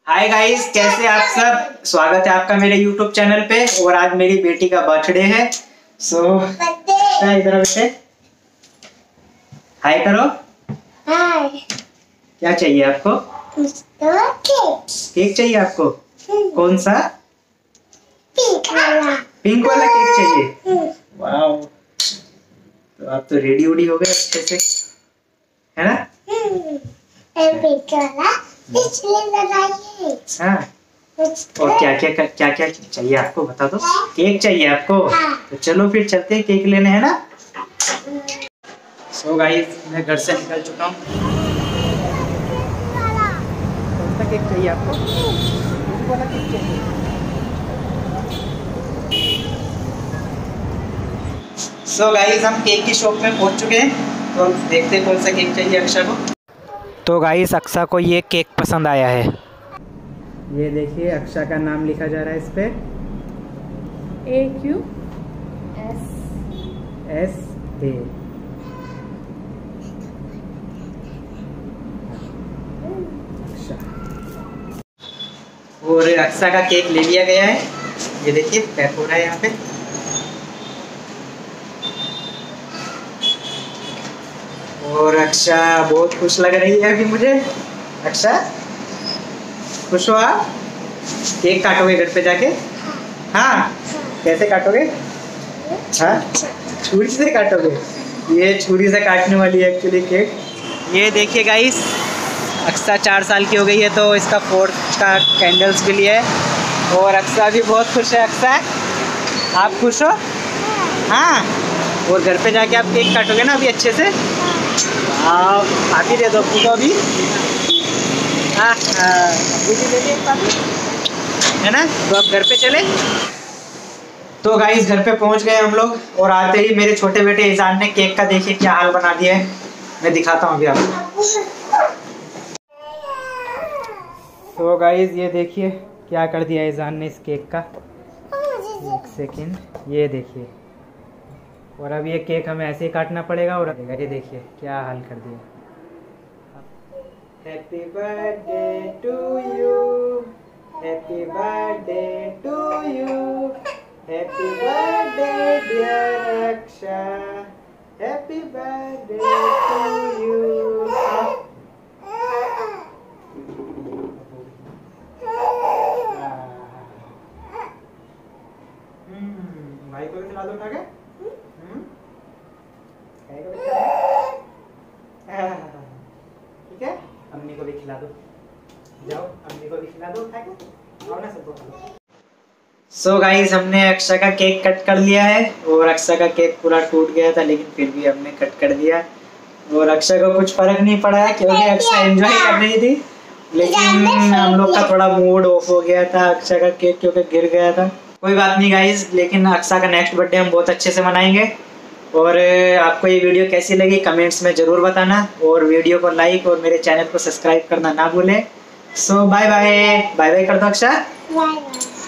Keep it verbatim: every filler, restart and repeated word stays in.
Hi guys, कैसे आप सब। स्वागत है आपका मेरे यूट्यूब चैनल पे। और आज मेरी बेटी का बर्थडे है। सो so, इधर बेटे हाय करो। हाय। क्या चाहिए आपको? केक। केक चाहिए आपको? कौन सा? पिंक वाला। पिंक वाला केक चाहिए? वाओ, तो आप तो रेडी उडी हो गए अच्छे से, है ना? पिंक वाला इसलिए लगाइए। हाँ। और क्या क्या क्या क्या चाहिए आपको बता दो। केक चाहिए आपको? तो चलो फिर चलते हैं केक लेने, है ना? सो गाइस, मैं घर से निकल चुका हूँ। कौन सा केक चाहिए आपको? कौन वाला केक चाहिए? सो गाइस, हम केक की शॉप में पहुंच चुके हैं, तो हम देखते हैं कौन सा केक चाहिए अक्षा को। तो गाइस, अक्षा को ये केक पसंद आया है। ये देखिए, अक्षा का नाम लिखा जा रहा है इस पे। A Q S S A. और अक्षा का केक ले लिया गया है। ये देखिए पैक हो रहा है यहाँ पे। और अक्षा बहुत खुश लग रही है अभी मुझे। अक्षा खुश हो आप? केक काटोगे घर पे जाके? हाँ। कैसे काटोगे? हाँ, छुरी से काटोगे? ये छुरी से काटने वाली है एक्चुअली केक। ये देखिए गाइस, अक्षा चार साल की हो गई है, तो इसका फोर्थ का कैंडल्स भी लिया है। और अक्षा भी बहुत खुश है। अक्षा, आप खुश हो? हाँ। और घर पे जाके आप केक काटोगे ना अभी अच्छे से? आप पापी दे दो पूरा भी। हाँ हाँ, अभी भी ले पापी, है ना? तो अब घर पे चले। तो गाइस, घर पे पहुंच गए हम लोग। और आते ही मेरे छोटे बेटे ईजान ने केक का देखिए क्या हाल बना दिया है। मैं दिखाता हूँ अभी आपको। तो गाइस, ये देखिए क्या कर दिया ईजान ने इस केक का। एक सेकेंड, ये देखिए। और अब ये केक हमें ऐसे ही काटना पड़ेगा। और ये देखिए क्या हाल कर दिया। Happy birthday to you, happy birthday to you, happy birthday dear Aksha, happy birthday to you. भाई को भी खिला दो उठा के। ठीक है, अम्मी को भी खिला दो। जाओ, अम्मी को भी खिला दो उठा के। आओ ना सबको खिलाओ। सो गाइस, हमने अक्षा का केक कट कर लिया है। और अक्षा का केक पूरा टूट गया था, लेकिन फिर भी हमने कट कर दिया। और अक्षा को कुछ फर्क नहीं पड़ा है, क्योंकि अक्षा एंजॉय कर रही थी। लेकिन हम लोग का थोड़ा मूड ऑफ हो गया था अक्षा का केक क्योंकि गिर गया था। कोई बात नहीं गाइस, लेकिन अक्षा का नेक्स्ट बर्थडे हम बहुत अच्छे से मनाएंगे। और आपको ये वीडियो कैसी लगी कमेंट्स में ज़रूर बताना। और वीडियो को लाइक और मेरे चैनल को सब्सक्राइब करना ना भूलें। So bye bye. Bye bye कर दो अक्षा। Bye bye.